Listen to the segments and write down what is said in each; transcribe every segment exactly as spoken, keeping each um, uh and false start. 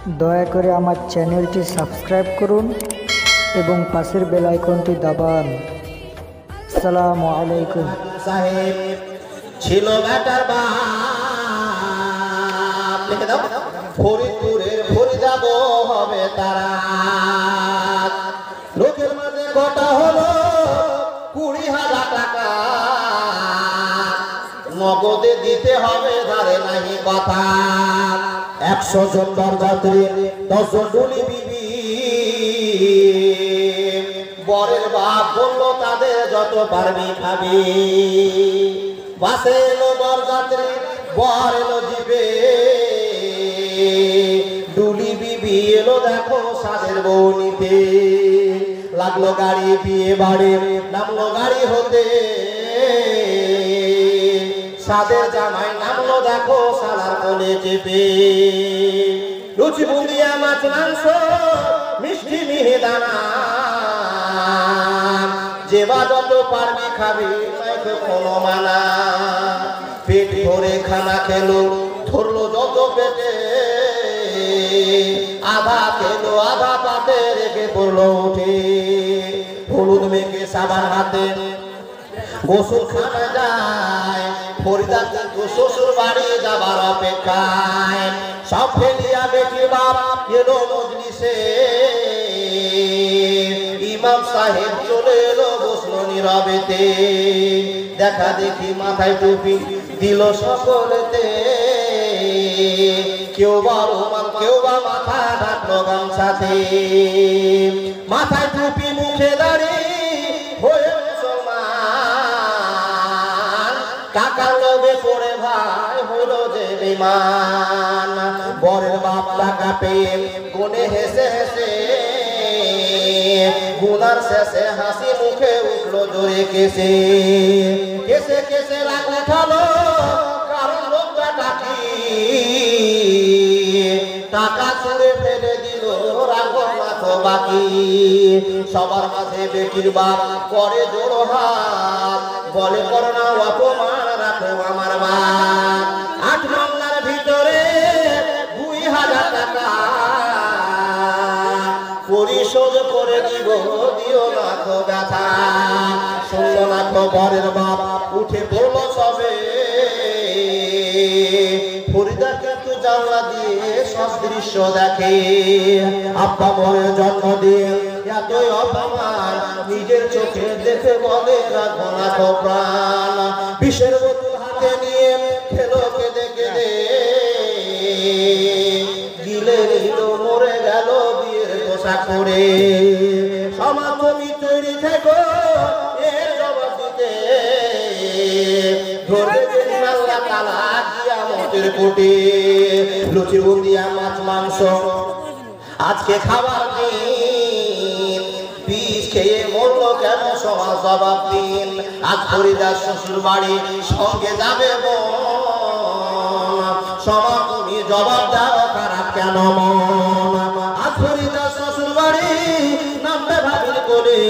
দয়া করে আমার চ্যানেলটি সাবস্ক্রাইব করুন এবং পাশের বেল আইকনটি দাবান। আসসালামু আলাইকুম। সাহেব ছিল বেটার বাপ, লিখে দাও, ফরিদপুরের ফরিদাব হবে তারা। লোকের মাঝে গোটা হলো কুড়ি হাজার টাকা, নগদে দিতে হবে, ধারে নাহি কথা। একশো জন বরযাত্রী, দশ জন ডুলি বিবি, বরের বাপ বললো তাদের যত পারবি খাবি। বাসে এলো বরযাত্রী, বর এলো জিবে, ডুলি বিবি এলো দেখো সাদের বউ নিতে। লাগলো গাড়ি বিয়ে বাড়ি, নামলো গাড়ি হতে, সাদের জামাই নামলো দেখো সালার কোলে চেপে। লুচি বুন্দিয়া মাছ মাংস মিষ্টি মিহিদানা, যেবা যত পারবি খাবি, কোনো মানা। পেট ভরে খানা খেলো, ধরলো যত পেটে, আধা খেলো আধা পাতে রেখে পড়লো উঠে। হলুদ মেখে সাবান হাতে গোসল খানা যায়, ফরিদা কিন্তু শ্বশুর বাড়ি যাবার অপেক্ষায়। সব ফেলিয়া বেটির বাপ এলো মজলিসে, ইমাম সাহেব চলে এলো বসলো নীরবেতে। দেখা দেখি মাথায় টুপি দিল সকলেতে, কেউ বা রুমাল কেউ বা মাথা ঢাকলো গামছাতে। মাথায় টুপি মুখে দাড়ি হয়ে মুসলমান, কাকার লোভে পড়ে ভাই হলো যে বেঈমান। বরের বাপ টাকা পেয়ে কোণে হেসে হেসে, গুনার শেষে হাসি মুখে উঠলো জোরে কেসে। কেসে কেসে রাগ উঠালো, কারণ লোকটা টাকি, টাকা ছুঁড়ে ফেলে দিল, রাগর মাথো বাকি। সবার মাঝে বেটির বাপ করে জোড়ো হাত, বলে করো না অপমান, রাখো আমার বাপ। আট মামলার ভিতরে দুই হাজার টাকা পরিশোধ করে দিব, দিও না তো ব্যথা। শুনলো না তো বরের বাপ, উঠে পড়লো সবে। ফরিদা কিন্তু জানলা দিয়ে সব দৃশ্য দেখে। আব্বা মরে জন্ম দিয়ে এতই অপমান, নিজের চোখে দেখে বলে রাখবো না তো প্রাণ। বিষের বোতল হাতে নিয়ে খেলো কেঁদে কেঁদে, গিলে নিল মরে গেল বিয়ের পোশাক পরে। সমাজ তুমি তৈরি থেকো এর জবাব দিতে, ধরবে যেদিন আল্লাহ তাআলা কিয়ামতের কোটে। লুচি বুন্দিয়া মাছ মাংস আজকে খাবার দিন, বিষ খেয়ে মরলো কেন সমাজ জবাব দিন। আজ ফরিদার শ্বশুর বাড়ি সঙ্গে যাবে বোন, সমাজ তুমি জবাব দাও খারাপ কেন মন। আজ ফরিদার শ্বশুর বাড়ি নামবে ভাবির কোলে,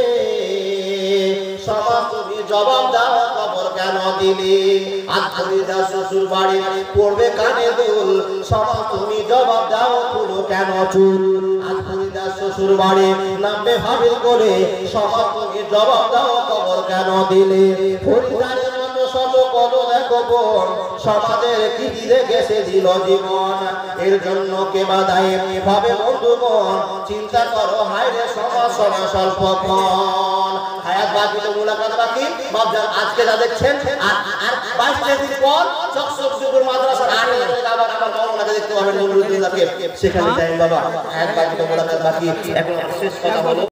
সমাজ তুমি জবাব দাও খবর কেন দিলে। আজ ফরিদার শ্বশুর বাড়ি পড়বে কানে দুল, সমাজ তুমি জবাব দাও খুলো কেন চুল। আজ ফরিদার শ্বশুর বাড়ি নামবে ভাবির কোলে, সমাজ তুমি জবাব দাও খবর কেন দিলে। ফরিদারের মতো শত কত দেখো বোন, সমাজের কীর্তি রেখেছে দিল জীবন। এর জন্য কে বাধায় ভাবে বন্ধুগণ, চিন্তা করো হায়রে সমাজ সমাজ স্বল্পক্ষণ। হায়াত বাকি তো মুলাকাত বাকি। বাপজান আজকে যা দেখছেন, আর বাইশ দিন পর চকচকপুর মাদ্রাসার আড়ে আবার আমার মাওলানাকে দেখতে পাবেন, নুরুদ্দিনকে। সেখানে যাই বাবা, হায়াত বাকি তো মুলাকাত বাকি। এখন শেষ কথা হলো